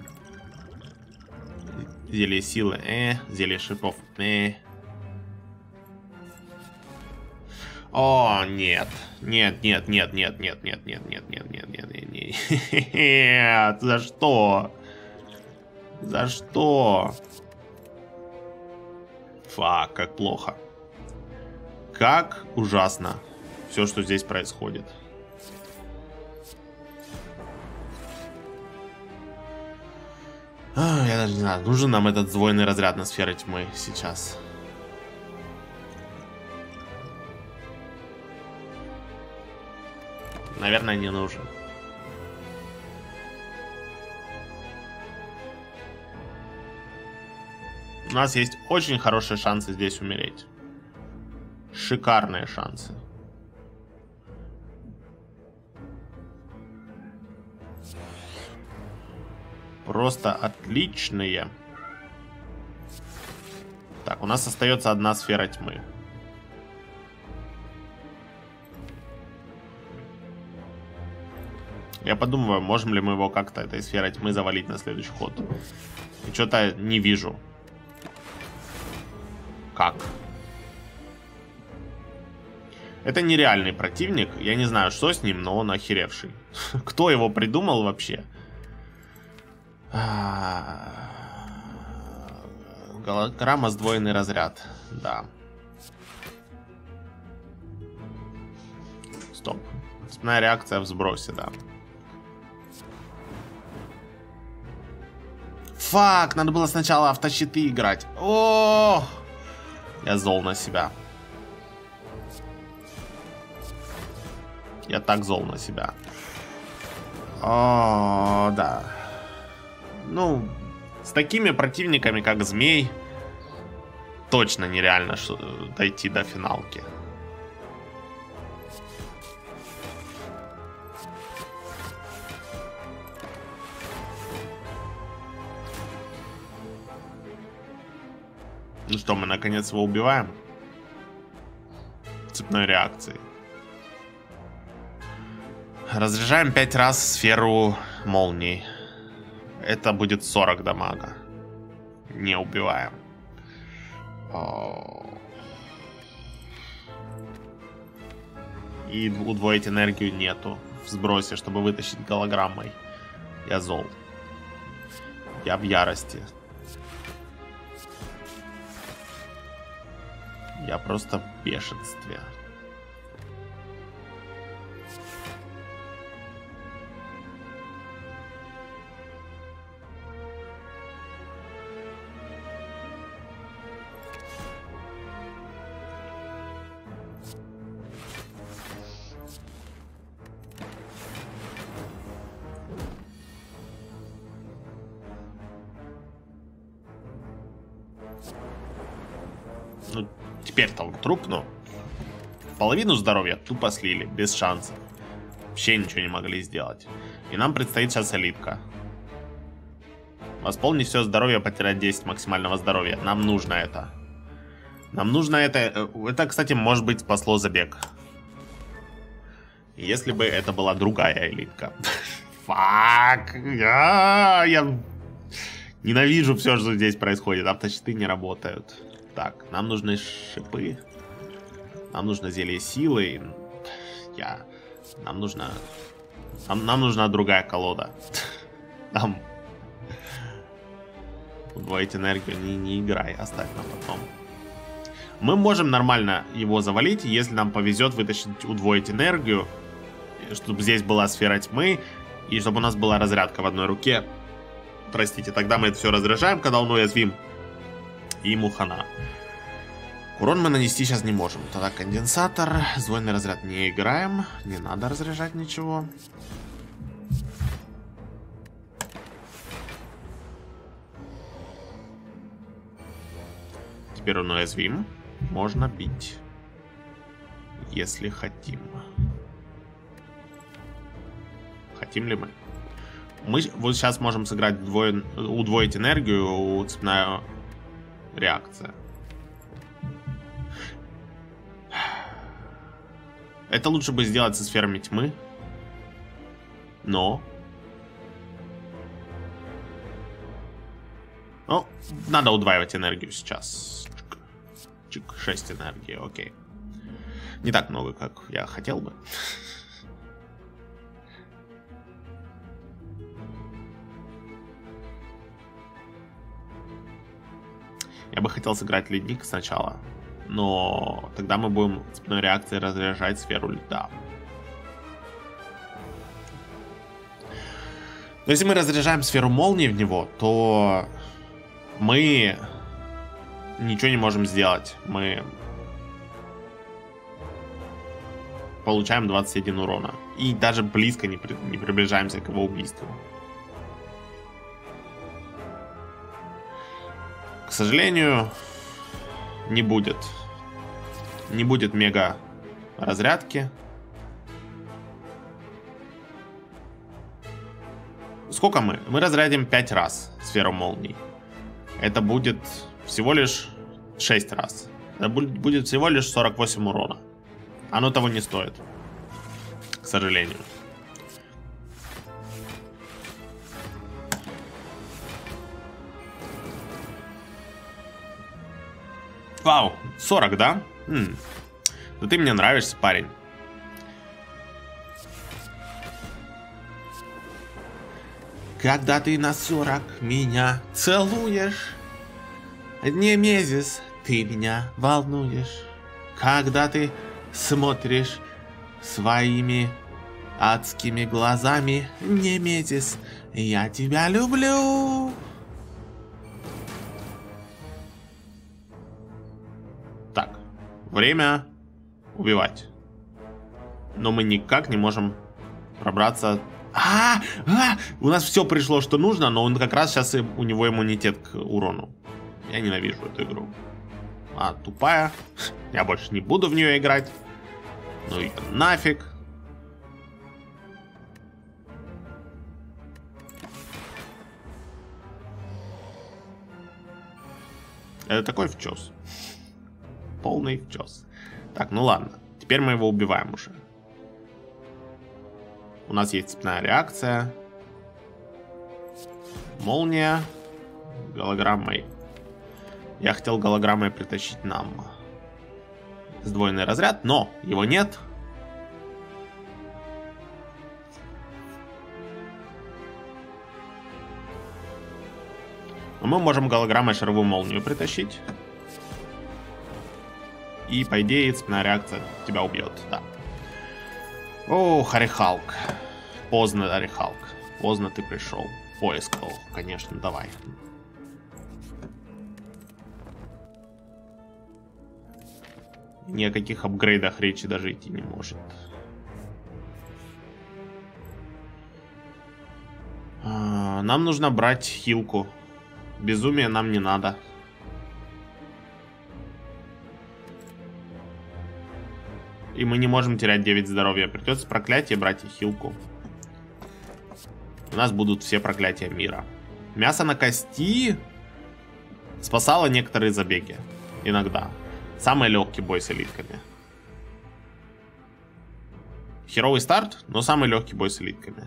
Зелье силы, э, зелье шипов, э. О, нет. Нет, нет, нет, нет, нет, нет, нет, нет, нет, нет, нет, нет, нет. Нет, за что? За что? Фак, как плохо. Как ужасно все, что здесь происходит. А, я даже не знаю, нужен нам этот сдвоенный разряд на сферы тьмы сейчас. Наверное, не нужен. У нас есть очень хорошие шансы здесь умереть. Шикарные шансы. Просто отличные. Так, у нас остается одна сфера тьмы. Я подумываю, можем ли мы его как-то этой сферой тьмы завалить на следующий ход. И что-то не вижу. Как? Это нереальный противник. Я не знаю, что с ним, но он охеревший. Кто его придумал вообще? Голограмма сдвоенный разряд. Да. Стоп. Цепная реакция в сбросе, да. Фак, надо было сначала автощиты играть. О, я зол на себя. Я так зол на себя. О, да. Ну, с такими противниками, как змей, точно нереально дойти до финалки. Ну что, мы наконец его убиваем? Цепной реакцией. Разряжаем пять раз сферу молний. Это будет сорок дамага. Не убиваем. И удвоить энергию нету в сбросе, чтобы вытащить голограммой. Я зол. Я в ярости. Я просто в бешенстве. Ну, теперь-то он труп, но половину здоровья тупо слили, без шансов. Вообще ничего не могли сделать. И нам предстоит сейчас элитка. Восполнить все здоровье, потерять десять максимального здоровья. Нам нужно это. Нам нужно это... Это, кстати, может быть, спасло забег. Если бы это была другая элитка. Фак! Я, я ненавижу все, что здесь происходит. Автощиты не работают. Так, нам нужны шипы. Нам нужно зелье силы. Я... Нам нужно... Нам, нам нужна другая колода. Нам... Удвоить энергию. Не, не играй, оставь нам потом. Мы можем нормально его завалить, если нам повезет вытащить, удвоить энергию. Чтобы здесь была сфера тьмы. И чтобы у нас была разрядка в одной руке. Простите, тогда мы это все разряжаем, когда он уязвим. И ему хана. Урон мы нанести сейчас не можем. Тогда конденсатор. Сдвоенный разряд не играем. Не надо разряжать ничего. Теперь он уязвим. Можно бить. Если хотим. Хотим ли мы? Мы вот сейчас можем сыграть вдвоен, удвоить энергию, цепная реакция. Это лучше бы сделать со сферами тьмы. Но... Ну, надо удваивать энергию сейчас. Чик, шесть энергии, окей. Не так много, как я хотел бы. Я бы хотел сыграть ледник сначала, но тогда мы будем цепной реакцией разряжать сферу льда. Но если мы разряжаем сферу молнии в него, то мы ничего не можем сделать. Мы получаем двадцать один урона. И даже близко не, при... не приближаемся к его убийству. К сожалению, не будет. Не будет мега разрядки. Сколько мы? Мы разрядим пять раз сферу молний. Это будет всего лишь шесть раз. Это будет всего лишь сорок восемь урона. Оно того не стоит. К сожалению. Вау, сорок, да? М. Да ты мне нравишься, парень. Когда ты на сорок меня целуешь, Немезис, ты меня волнуешь. Когда ты смотришь своими адскими глазами, Немезис, я тебя люблю. Так, время убивать. Но мы никак не можем пробраться. А, а, у нас все пришло, что нужно, но он как раз сейчас у него иммунитет к урону. Я ненавижу эту игру. А, тупая. Я больше не буду в нее играть. Ну и нафиг. Это такой вчес. Полный вчес. Так, ну ладно. Теперь мы его убиваем уже. У нас есть цепная реакция. Молния. Голограммой. Я хотел голограммой притащить нам сдвоенный разряд, но его нет. Но мы можем голограммой шаровую молнию притащить. И, по идее, цепная реакция тебя убьет, да. О, Харихалк. Поздно, Харихалк. Поздно ты пришел. Поиск, о, конечно, давай. Ни о каких апгрейдах речи даже идти не может. А, нам нужно брать хилку. Безумие нам не надо. И мы не можем терять девять здоровья. Придется проклятие брать и хилку. У нас будут все проклятия мира. Мясо на кости спасало некоторые забеги. Иногда. Самый легкий бой с элитками. Херовый старт, но самый легкий бой с элитками.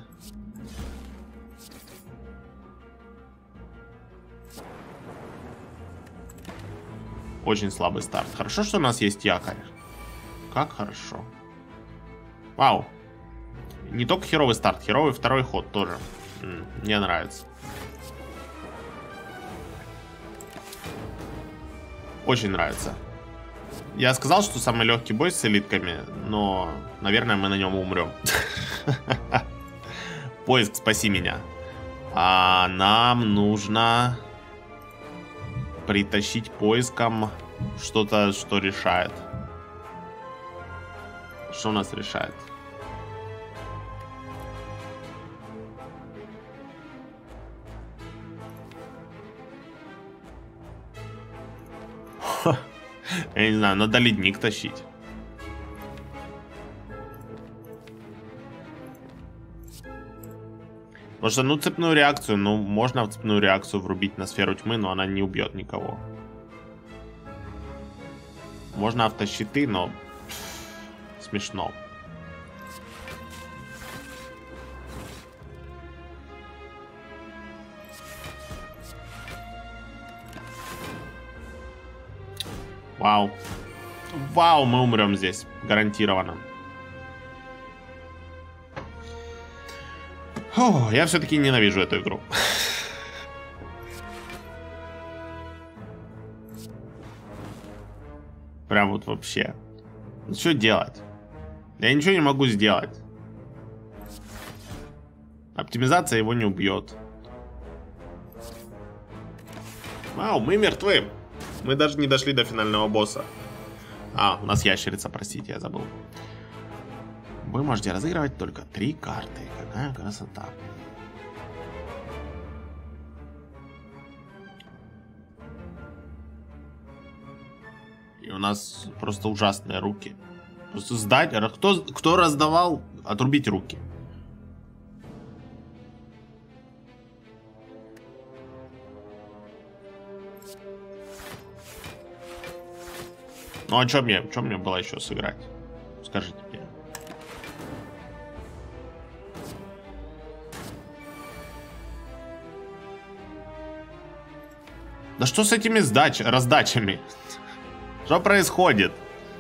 Очень слабый старт. Хорошо, что у нас есть якорь. Как хорошо. Вау. Не только херовый старт, херовый второй ход тоже. М-м, мне нравится. Очень нравится. Я сказал, что самый легкий бой с элитками, но, наверное, мы на нем умрем. Поиск, спаси меня. А нам нужно притащить поиском что-то, что решает. Что у нас решает? Я не знаю, надо ледник тащить. Потому что, ну, цепную реакцию, ну, можно в цепную реакцию врубить на сферу тьмы, но она не убьет никого. Можно автощиты, но пфф, смешно. Вау. Вау, мы умрем здесь. Гарантированно. Фу, я все-таки ненавижу эту игру. Прям вот вообще. Ну, что делать? Я ничего не могу сделать. Оптимизация его не убьет. Вау, мы мертвы. Мы даже не дошли до финального босса. А, у нас ящерица, простите, я забыл. Вы можете разыгрывать только три карты. Какая красота. И у нас просто ужасные руки. Просто сдать. Кто, кто раздавал? Отрубить руки. Ну а что мне, что мне было еще сыграть? Скажите мне. Да что с этими сдач, раздачами? Что происходит?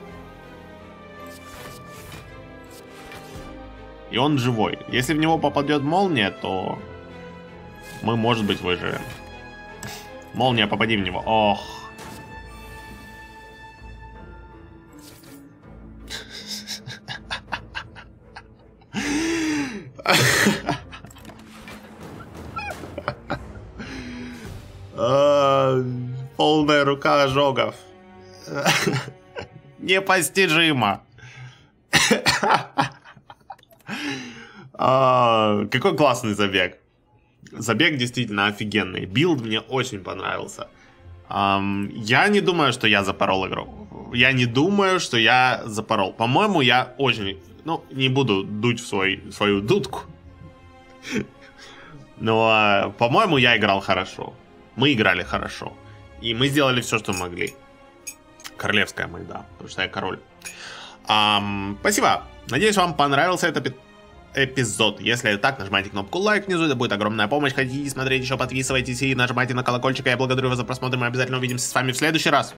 И он живой. Если в него попадет молния, то мы, может быть, выживем. Молния, попади в него. Ох. Полная рука ожогов. Непостижимо. Какой классный забег. Забег действительно офигенный. Билд мне очень понравился. Я не думаю, что я запорол игру. Я не думаю, что я запорол. По-моему, я очень... Ну, не буду дуть в свой, свою дудку. Но, по-моему, я играл хорошо. Мы играли хорошо. И мы сделали все, что могли. Королевская мы, да. Потому что я король. Ам, спасибо. Надеюсь, вам понравился этот эпизод. Если это так, нажимайте кнопку лайк внизу. Это будет огромная помощь. Хотите смотреть еще, подписывайтесь и нажимайте на колокольчик. Я благодарю вас за просмотр. Мы обязательно увидимся с вами в следующий раз.